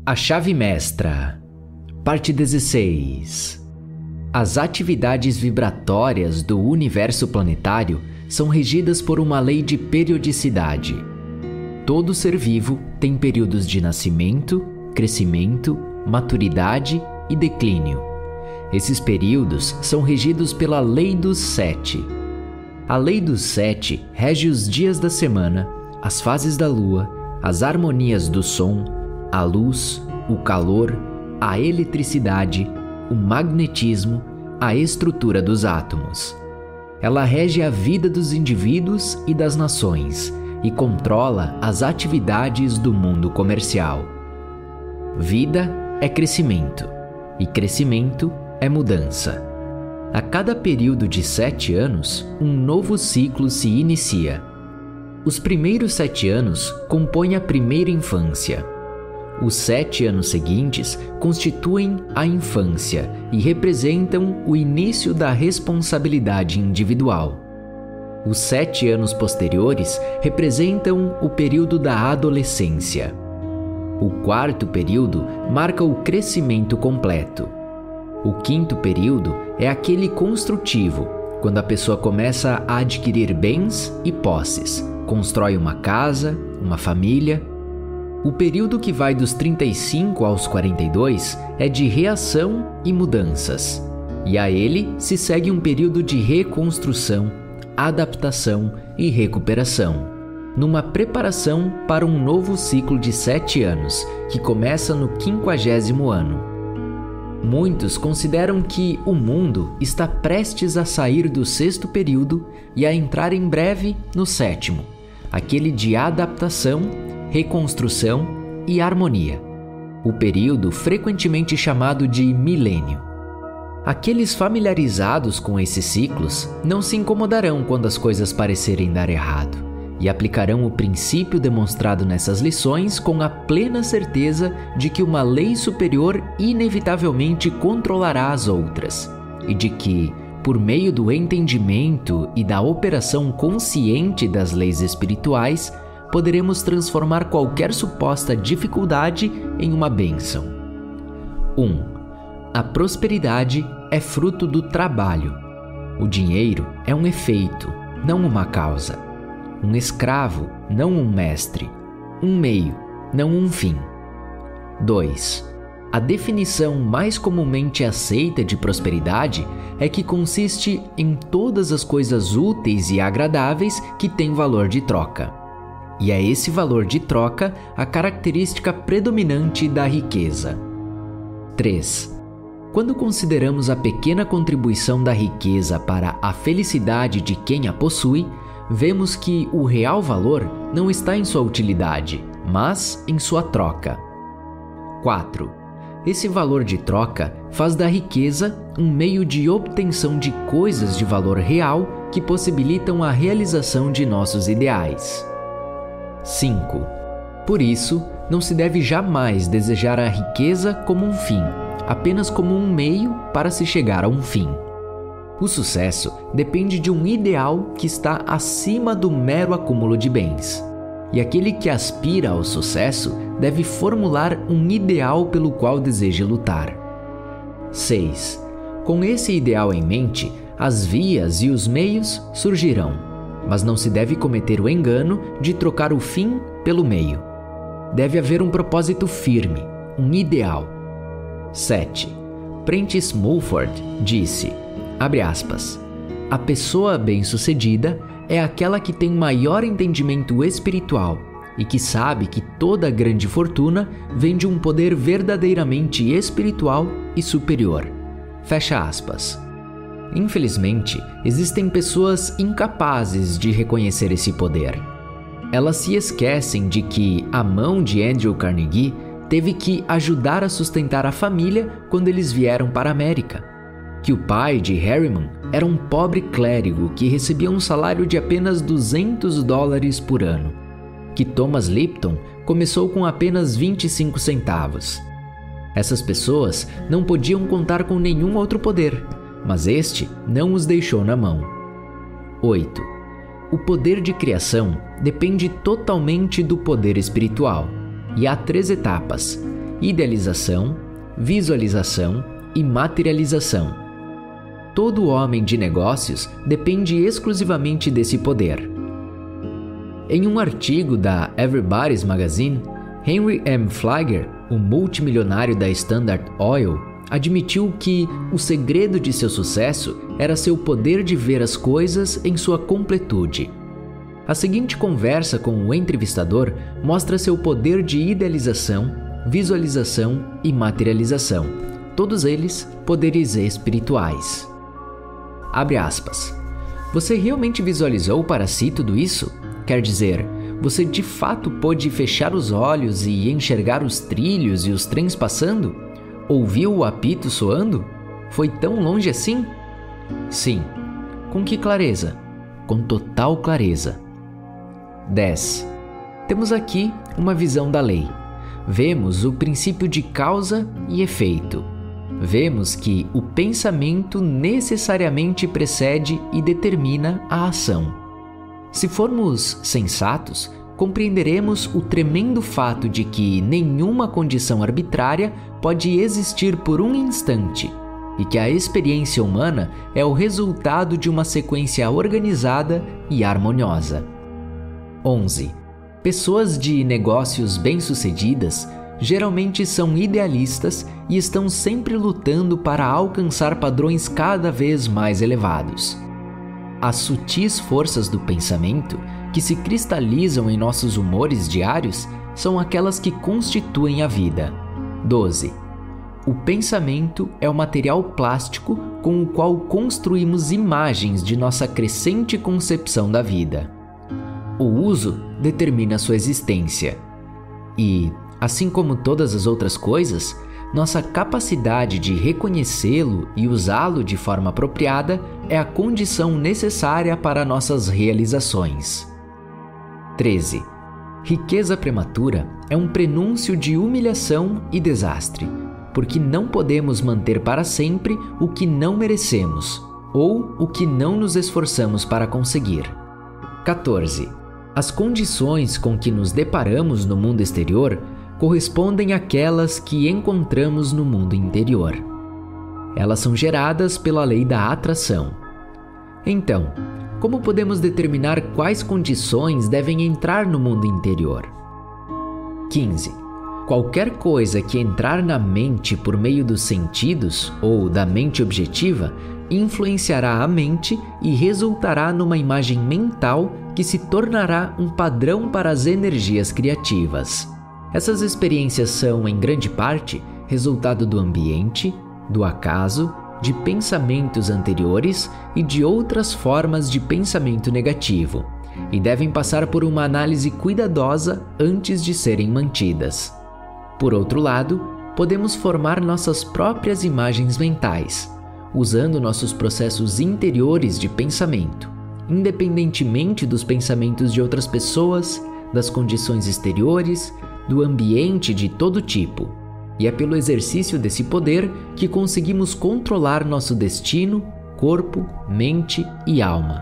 A chave mestra. Parte 16. As atividades vibratórias do universo planetário são regidas por uma lei de periodicidade. Todo ser vivo tem períodos de nascimento, crescimento, maturidade e declínio. Esses períodos são regidos pela Lei dos Sete. A Lei dos Sete rege os dias da semana, as fases da lua, as harmonias do som, a luz, o calor, a eletricidade, o magnetismo, a estrutura dos átomos. Ela rege a vida dos indivíduos e das nações e controla as atividades do mundo comercial. Vida é crescimento e crescimento é mudança. A cada período de 7 anos, um novo ciclo se inicia. Os primeiros 7 anos compõem a primeira infância. Os 7 anos seguintes constituem a infância e representam o início da responsabilidade individual. Os 7 anos posteriores representam o período da adolescência. O quarto período marca o crescimento completo. O quinto período é aquele construtivo, quando a pessoa começa a adquirir bens e posses, constrói uma casa, uma família. O período que vai dos 35 aos 42 é de reação e mudanças, e a ele se segue um período de reconstrução, adaptação e recuperação, numa preparação para um novo ciclo de 7 anos, que começa no 50º ano. Muitos consideram que o mundo está prestes a sair do 6º período e a entrar em breve no 7º, aquele de adaptação, reconstrução e harmonia, o período frequentemente chamado de milênio. Aqueles familiarizados com esses ciclos não se incomodarão quando as coisas parecerem dar errado e aplicarão o princípio demonstrado nessas lições com a plena certeza de que uma lei superior inevitavelmente controlará as outras e de que, por meio do entendimento e da operação consciente das leis espirituais, poderemos transformar qualquer suposta dificuldade em uma bênção. 1. A prosperidade é fruto do trabalho. O dinheiro é um efeito, não uma causa. Um escravo, não um mestre. Um meio, não um fim. 2. A definição mais comumente aceita de prosperidade é que consiste em todas as coisas úteis e agradáveis que têm valor de troca. E é esse valor de troca a característica predominante da riqueza. 3. Quando consideramos a pequena contribuição da riqueza para a felicidade de quem a possui, vemos que o real valor não está em sua utilidade, mas em sua troca. 4. Esse valor de troca faz da riqueza um meio de obtenção de coisas de valor real que possibilitam a realização de nossos ideais. 5. Por isso, não se deve jamais desejar a riqueza como um fim, apenas como um meio para se chegar a um fim. O sucesso depende de um ideal que está acima do mero acúmulo de bens. E aquele que aspira ao sucesso deve formular um ideal pelo qual deseja lutar. 6. Com esse ideal em mente, as vias e os meios surgirão, mas não se deve cometer o engano de trocar o fim pelo meio. Deve haver um propósito firme, um ideal. 7. Prentice Mulford disse, abre aspas, a pessoa bem-sucedida é aquela que tem maior entendimento espiritual e que sabe que toda grande fortuna vem de um poder verdadeiramente espiritual e superior. Fecha aspas. Infelizmente, existem pessoas incapazes de reconhecer esse poder. Elas se esquecem de que a mão de Andrew Carnegie teve que ajudar a sustentar a família quando eles vieram para a América. Que o pai de Harriman era um pobre clérigo que recebia um salário de apenas $200 por ano. Que Thomas Lipton começou com apenas 25 centavos. Essas pessoas não podiam contar com nenhum outro poder, mas este não os deixou na mão. 8. O poder de criação depende totalmente do poder espiritual, e há 3 etapas: idealização, visualização e materialização. Todo homem de negócios depende exclusivamente desse poder. Em um artigo da Everybody's Magazine, Henry M. Flagler, o multimilionário da Standard Oil, admitiu que o segredo de seu sucesso era seu poder de ver as coisas em sua completude. A seguinte conversa com o entrevistador mostra seu poder de idealização, visualização e materialização, todos eles poderes espirituais. Abre aspas. Você realmente visualizou para si tudo isso? Quer dizer, você de fato pôde fechar os olhos e enxergar os trilhos e os trens passando? Ouviu o apito soando? Foi tão longe assim? Sim. Com que clareza? Com total clareza. 10. Temos aqui uma visão da lei. Vemos o princípio de causa e efeito. Vemos que o pensamento necessariamente precede e determina a ação. Se formos sensatos, compreenderemos o tremendo fato de que nenhuma condição arbitrária pode existir por um instante e que a experiência humana é o resultado de uma sequência organizada e harmoniosa. 11. Pessoas de negócios bem-sucedidas geralmente são idealistas e estão sempre lutando para alcançar padrões cada vez mais elevados. As sutis forças do pensamento, que se cristalizam em nossos humores diários, são aquelas que constituem a vida. 12. O pensamento é o material plástico com o qual construímos imagens de nossa crescente concepção da vida. O uso determina sua existência. E, assim como todas as outras coisas, nossa capacidade de reconhecê-lo e usá-lo de forma apropriada é a condição necessária para nossas realizações. 13. Riqueza prematura é um prenúncio de humilhação e desastre, porque não podemos manter para sempre o que não merecemos ou o que não nos esforçamos para conseguir. 14. As condições com que nos deparamos no mundo exterior correspondem àquelas que encontramos no mundo interior. Elas são geradas pela lei da atração. Então, como podemos determinar quais condições devem entrar no mundo interior? 15. Qualquer coisa que entrar na mente por meio dos sentidos ou da mente objetiva influenciará a mente e resultará numa imagem mental que se tornará um padrão para as energias criativas. Essas experiências são, em grande parte, resultado do ambiente, do acaso, de pensamentos anteriores e de outras formas de pensamento negativo, e devem passar por uma análise cuidadosa antes de serem mantidas. Por outro lado, podemos formar nossas próprias imagens mentais, usando nossos processos interiores de pensamento, independentemente dos pensamentos de outras pessoas, das condições exteriores, do ambiente de todo tipo. E é pelo exercício desse poder que conseguimos controlar nosso destino, corpo, mente e alma.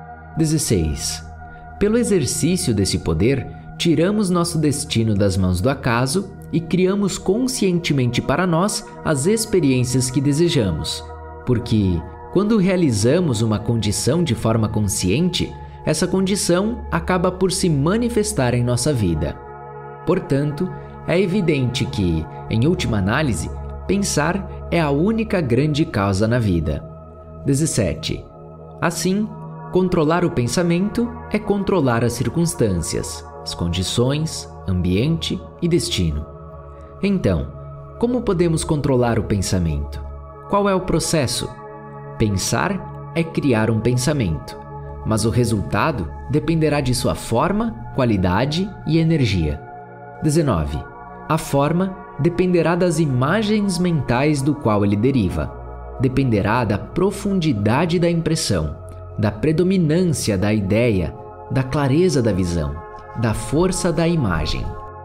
16. Pelo exercício desse poder, tiramos nosso destino das mãos do acaso e criamos conscientemente para nós as experiências que desejamos. Porque, quando realizamos uma condição de forma consciente, essa condição acaba por se manifestar em nossa vida. Portanto, é evidente que, em última análise, pensar é a única grande causa na vida. 17. Assim, controlar o pensamento é controlar as circunstâncias, as condições, ambiente e destino. Então, como podemos controlar o pensamento? Qual é o processo? Pensar é criar um pensamento, mas o resultado dependerá de sua forma, qualidade e energia. 19. A forma dependerá das imagens mentais do qual ele deriva. Dependerá da profundidade da impressão, da predominância da ideia, da clareza da visão, da força da imagem.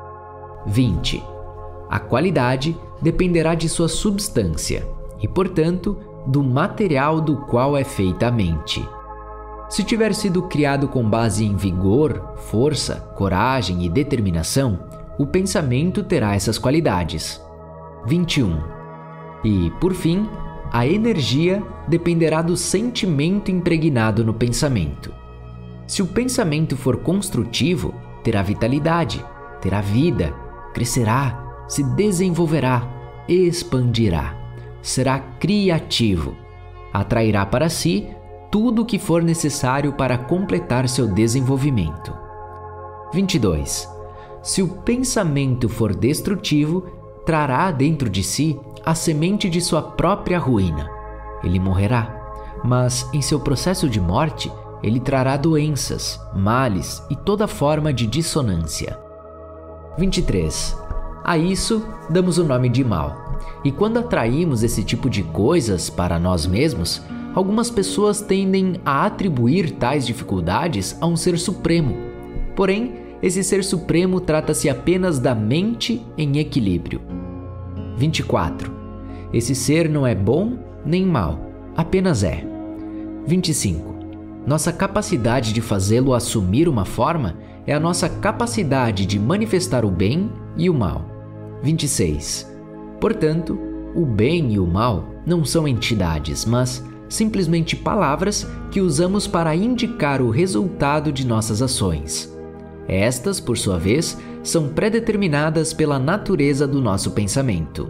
20. A qualidade dependerá de sua substância e, portanto, do material do qual é feita a mente. Se tiver sido criado com base em vigor, força, coragem e determinação, o pensamento terá essas qualidades. 21. E, por fim, a energia dependerá do sentimento impregnado no pensamento. Se o pensamento for construtivo, terá vitalidade, terá vida, crescerá, se desenvolverá, expandirá, será criativo, atrairá para si tudo o que for necessário para completar seu desenvolvimento. 22. Se o pensamento for destrutivo, trará dentro de si a semente de sua própria ruína. Ele morrerá, mas em seu processo de morte, ele trará doenças, males e toda forma de dissonância. 23. A isso damos o nome de mal. E quando atraímos esse tipo de coisas para nós mesmos, algumas pessoas tendem a atribuir tais dificuldades a um ser supremo. Porém, esse ser supremo trata-se apenas da mente em equilíbrio. 24. Esse ser não é bom nem mal, apenas é. 25. Nossa capacidade de fazê-lo assumir uma forma é a nossa capacidade de manifestar o bem e o mal. 26. Portanto, o bem e o mal não são entidades, mas simplesmente palavras que usamos para indicar o resultado de nossas ações. Estas, por sua vez, são predeterminadas pela natureza do nosso pensamento.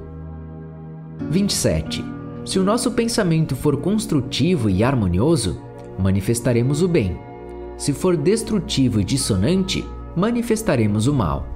27. Se o nosso pensamento for construtivo e harmonioso, manifestaremos o bem. Se for destrutivo e dissonante, manifestaremos o mal.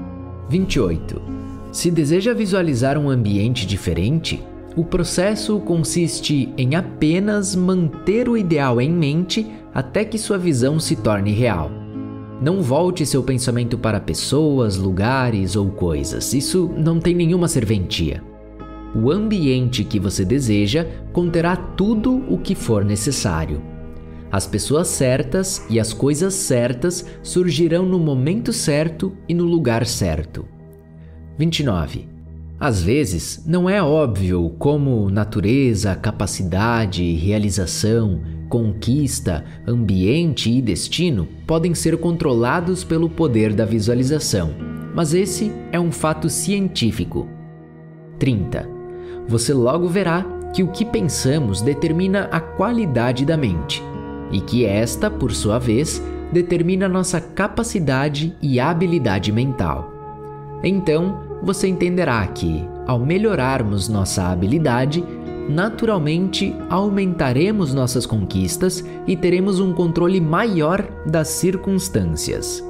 28. Se deseja visualizar um ambiente diferente, o processo consiste em apenas manter o ideal em mente até que sua visão se torne real. Não volte seu pensamento para pessoas, lugares ou coisas. Isso não tem nenhuma serventia. O ambiente que você deseja conterá tudo o que for necessário. As pessoas certas e as coisas certas surgirão no momento certo e no lugar certo. 29. Às vezes, não é óbvio como natureza, capacidade, realização, conquista, ambiente e destino podem ser controlados pelo poder da visualização, mas esse é um fato científico. 30. Você logo verá que o que pensamos determina a qualidade da mente, e que esta, por sua vez, determina nossa capacidade e habilidade mental. Então, você entenderá que, ao melhorarmos nossa habilidade, naturalmente aumentaremos nossas conquistas e teremos um controle maior das circunstâncias.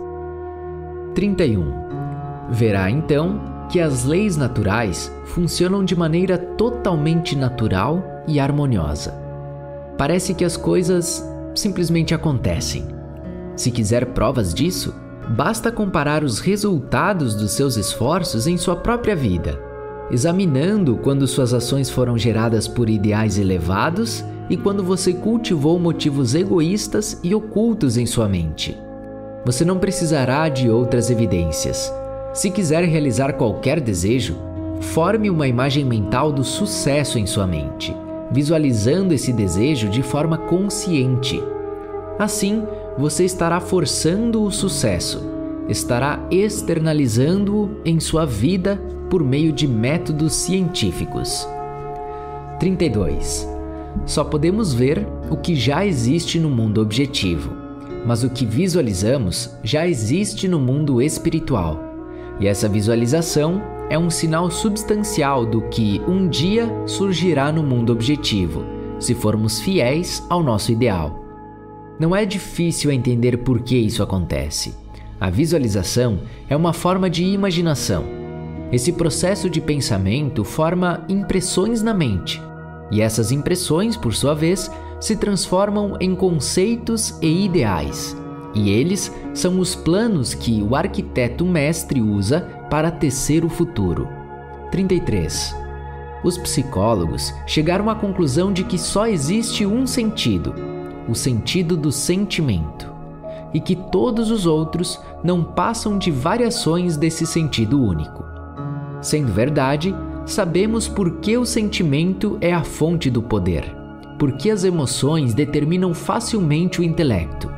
31. Verá então que as leis naturais funcionam de maneira totalmente natural e harmoniosa. Parece que as coisas simplesmente acontecem. Se quiser provas disso, basta comparar os resultados dos seus esforços em sua própria vida, examinando quando suas ações foram geradas por ideais elevados e quando você cultivou motivos egoístas e ocultos em sua mente. Você não precisará de outras evidências. Se quiser realizar qualquer desejo, forme uma imagem mental do sucesso em sua mente, visualizando esse desejo de forma consciente. Assim, você estará forçando o sucesso, estará externalizando-o em sua vida por meio de métodos científicos. 32. Só podemos ver o que já existe no mundo objetivo, mas o que visualizamos já existe no mundo espiritual. E essa visualização é um sinal substancial do que um dia surgirá no mundo objetivo, se formos fiéis ao nosso ideal. Não é difícil entender por que isso acontece. A visualização é uma forma de imaginação. Esse processo de pensamento forma impressões na mente, e essas impressões, por sua vez, se transformam em conceitos e ideais. E eles são os planos que o arquiteto mestre usa para tecer o futuro. 33. Os psicólogos chegaram à conclusão de que só existe um sentido, o sentido do sentimento, e que todos os outros não passam de variações desse sentido único. Sendo verdade, sabemos por que o sentimento é a fonte do poder, porque as emoções determinam facilmente o intelecto,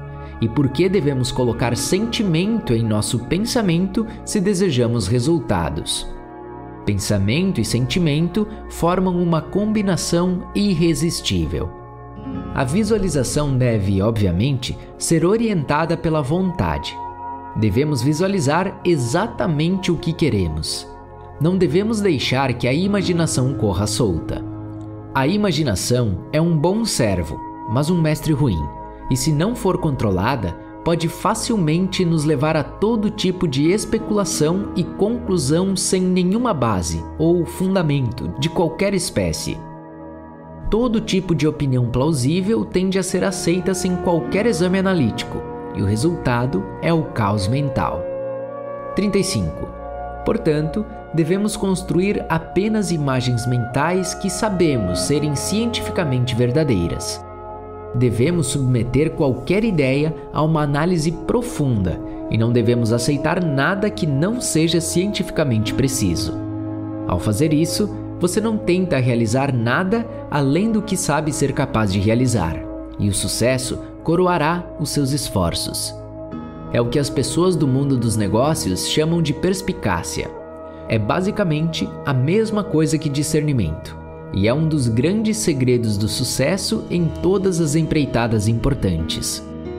e por que devemos colocar sentimento em nosso pensamento se desejamos resultados. Pensamento e sentimento formam uma combinação irresistível. A visualização deve, obviamente, ser orientada pela vontade. Devemos visualizar exatamente o que queremos. Não devemos deixar que a imaginação corra solta. A imaginação é um bom servo, mas um mestre ruim, e se não for controlada, pode facilmente nos levar a todo tipo de especulação e conclusão sem nenhuma base ou fundamento de qualquer espécie. Todo tipo de opinião plausível tende a ser aceita sem qualquer exame analítico, e o resultado é o caos mental. 35. Portanto, devemos construir apenas imagens mentais que sabemos serem cientificamente verdadeiras. Devemos submeter qualquer ideia a uma análise profunda e não devemos aceitar nada que não seja cientificamente preciso. Ao fazer isso, você não tenta realizar nada além do que sabe ser capaz de realizar, e o sucesso coroará os seus esforços. É o que as pessoas do mundo dos negócios chamam de perspicácia. É basicamente a mesma coisa que discernimento, e é um dos grandes segredos do sucesso em todas as empreitadas importantes.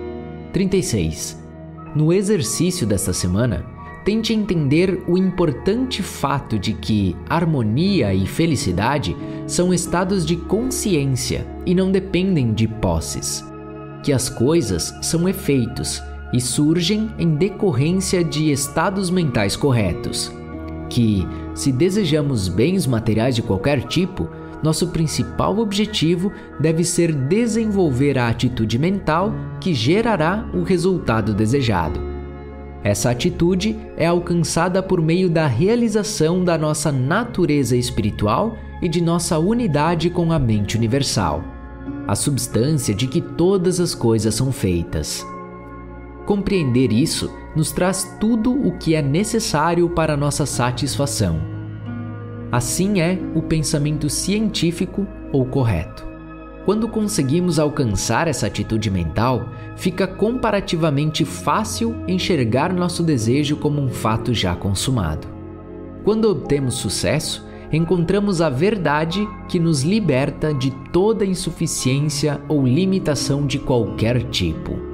36. No exercício desta semana, tente entender o importante fato de que harmonia e felicidade são estados de consciência e não dependem de posses. Que as coisas são efeitos e surgem em decorrência de estados mentais corretos. Que, se desejamos bens materiais de qualquer tipo, nosso principal objetivo deve ser desenvolver a atitude mental que gerará o resultado desejado. Essa atitude é alcançada por meio da realização da nossa natureza espiritual e de nossa unidade com a mente universal, a substância de que todas as coisas são feitas. Compreender isso nos traz tudo o que é necessário para a nossa satisfação. Assim é o pensamento científico ou correto. Quando conseguimos alcançar essa atitude mental, fica comparativamente fácil enxergar nosso desejo como um fato já consumado. Quando obtemos sucesso, encontramos a verdade que nos liberta de toda insuficiência ou limitação de qualquer tipo.